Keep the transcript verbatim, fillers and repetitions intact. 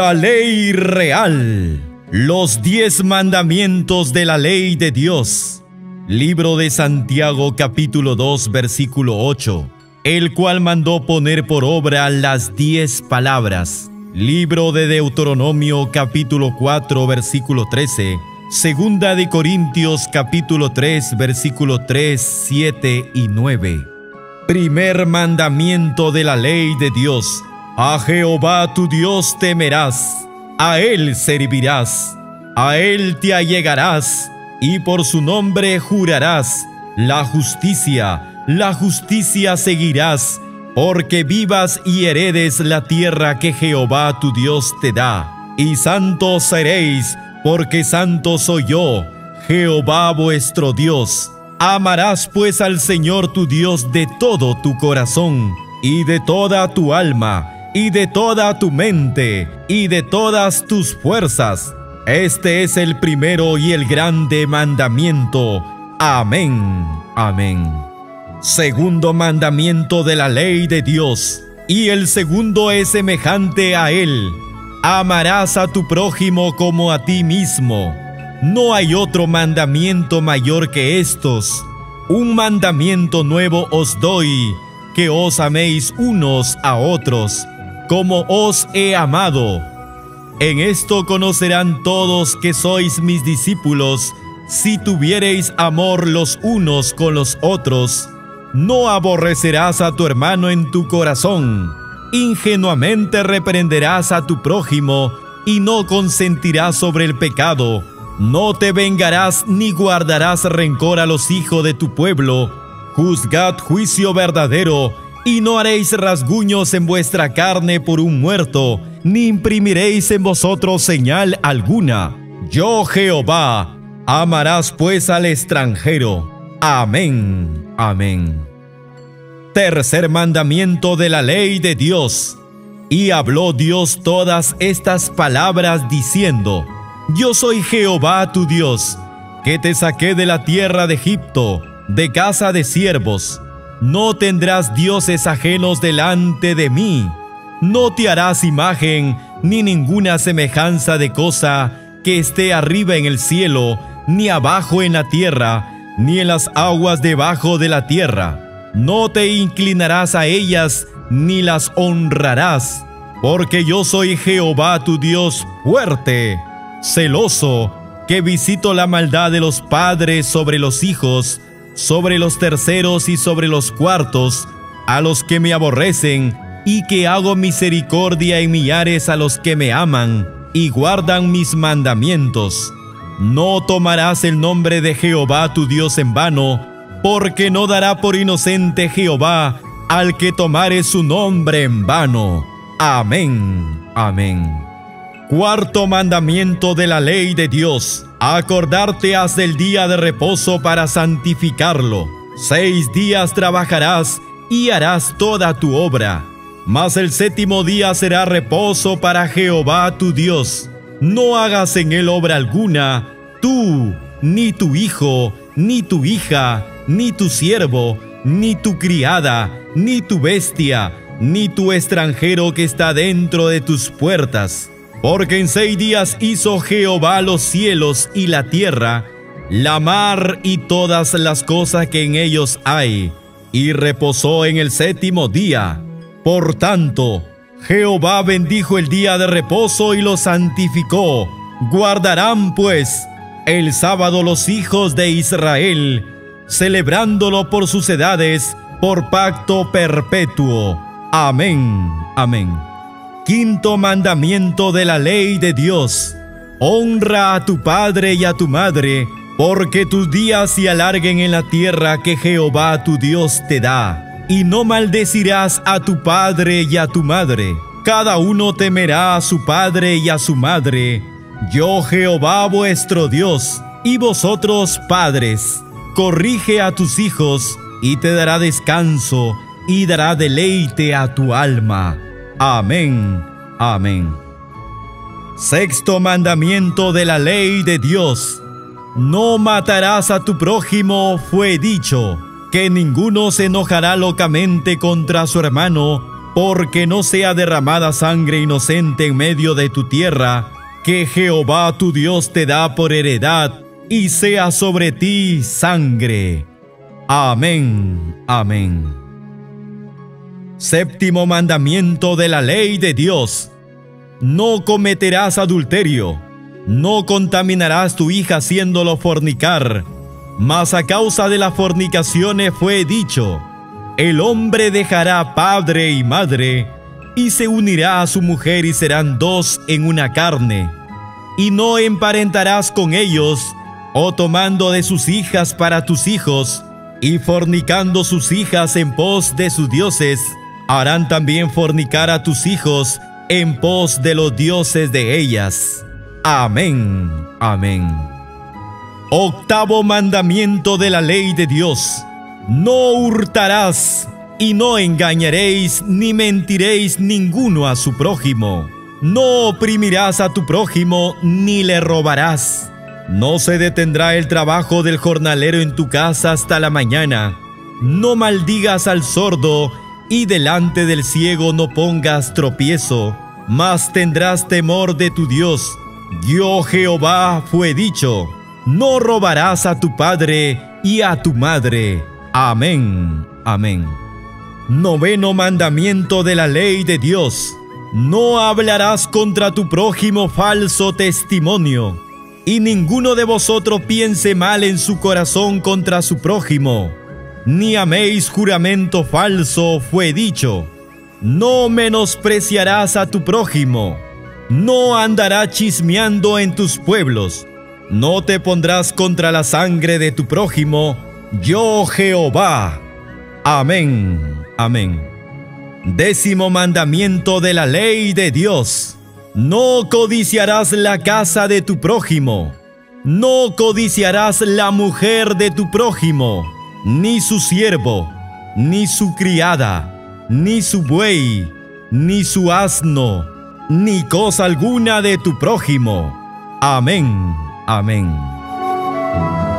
La ley real. Los diez mandamientos de la ley de Dios. Libro de Santiago capítulo dos versículo ocho. El cual mandó poner por obra las diez palabras. Libro de Deuteronomio capítulo cuatro versículo trece. Segunda de Corintios capítulo tres versículo tres, siete y nueve. Primer mandamiento de la ley de Dios. A Jehová tu Dios temerás, a Él servirás, a Él te allegarás, y por su nombre jurarás. La justicia, la justicia seguirás, porque vivas y heredes la tierra que Jehová tu Dios te da. Y santos seréis, porque santo soy yo, Jehová vuestro Dios. Amarás pues al Señor tu Dios de todo tu corazón, y de toda tu alma, y de toda tu mente, y de todas tus fuerzas. Este es el primero y el grande mandamiento. Amén. Amén. Segundo mandamiento de la ley de Dios, y el segundo es semejante a él. Amarás a tu prójimo como a ti mismo. No hay otro mandamiento mayor que estos. Un mandamiento nuevo os doy, que os améis unos a otros, como os he amado. En esto conocerán todos que sois mis discípulos, si tuviereis amor los unos con los otros. No aborrecerás a tu hermano en tu corazón. Ingenuamente reprenderás a tu prójimo, y no consentirás sobre el pecado. No te vengarás ni guardarás rencor a los hijos de tu pueblo. Juzgad juicio verdadero, y no haréis rasguños en vuestra carne por un muerto, ni imprimiréis en vosotros señal alguna. Yo Jehová. Amarás pues al extranjero. Amén. Amén. Tercer mandamiento de la ley de Dios. Y habló Dios todas estas palabras diciendo: Yo soy Jehová tu Dios, que te saqué de la tierra de Egipto, de casa de siervos. No tendrás dioses ajenos delante de mí. No te harás imagen, ni ninguna semejanza de cosa que esté arriba en el cielo, ni abajo en la tierra, ni en las aguas debajo de la tierra. No te inclinarás a ellas, ni las honrarás, porque yo soy Jehová tu Dios fuerte, celoso, que visito la maldad de los padres sobre los hijos, sobre los terceros y sobre los cuartos, a los que me aborrecen, y que hago misericordia en millares a los que me aman, y guardan mis mandamientos. No tomarás el nombre de Jehová tu Dios en vano, porque no dará por inocente Jehová al que tomare su nombre en vano. Amén. Amén. Cuarto mandamiento de la ley de Dios. Acordarte has del día de reposo para santificarlo. Seis días trabajarás y harás toda tu obra, mas el séptimo día será reposo para Jehová tu Dios. No hagas en él obra alguna, tú, ni tu hijo, ni tu hija, ni tu siervo, ni tu criada, ni tu bestia, ni tu extranjero que está dentro de tus puertas. Porque en seis días hizo Jehová los cielos y la tierra, la mar y todas las cosas que en ellos hay, y reposó en el séptimo día. Por tanto, Jehová bendijo el día de reposo y lo santificó. Guardarán pues el sábado los hijos de Israel, celebrándolo por sus edades, por pacto perpetuo. Amén. Amén. Quinto mandamiento de la ley de Dios. Honra a tu padre y a tu madre, porque tus días se alarguen en la tierra que Jehová tu Dios te da. Y no maldecirás a tu padre y a tu madre. Cada uno temerá a su padre y a su madre. Yo Jehová vuestro Dios. Y vosotros, padres, corrige a tus hijos, y te dará descanso, y dará deleite a tu alma. Amén. Amén. Sexto mandamiento de la ley de Dios. No matarás a tu prójimo, fue dicho, que ninguno se enojará locamente contra su hermano, porque no sea derramada sangre inocente en medio de tu tierra, que Jehová tu Dios te da por heredad, y sea sobre ti sangre. Amén, amén. Séptimo mandamiento de la ley de Dios. No cometerás adulterio, no contaminarás tu hija haciéndolo fornicar, mas a causa de las fornicaciones fue dicho: el hombre dejará padre y madre, y se unirá a su mujer y serán dos en una carne. Y no emparentarás con ellos, o tomando de sus hijas para tus hijos, y fornicando sus hijas en pos de sus dioses, harán también fornicar a tus hijos en pos de los dioses de ellas. Amén, amén. Octavo mandamiento de la ley de Dios. No hurtarás, y no engañaréis ni mentiréis ninguno a su prójimo. No oprimirás a tu prójimo, ni le robarás. No se detendrá el trabajo del jornalero en tu casa hasta la mañana. No maldigas al sordo, y delante del ciego no pongas tropiezo, mas tendrás temor de tu Dios. Yo Jehová fue dicho: no robarás a tu padre y a tu madre. Amén, amén. Noveno mandamiento de la ley de Dios. No hablarás contra tu prójimo falso testimonio, y ninguno de vosotros piense mal en su corazón contra su prójimo. Ni améis juramento falso, fue dicho. No menospreciarás a tu prójimo. No andarás chismeando en tus pueblos. No te pondrás contra la sangre de tu prójimo. Yo Jehová. Amén, amén. Décimo mandamiento de la ley de Dios. No codiciarás la casa de tu prójimo. No codiciarás la mujer de tu prójimo, ni su siervo, ni su criada, ni su buey, ni su asno, ni cosa alguna de tu prójimo. Amén, amén.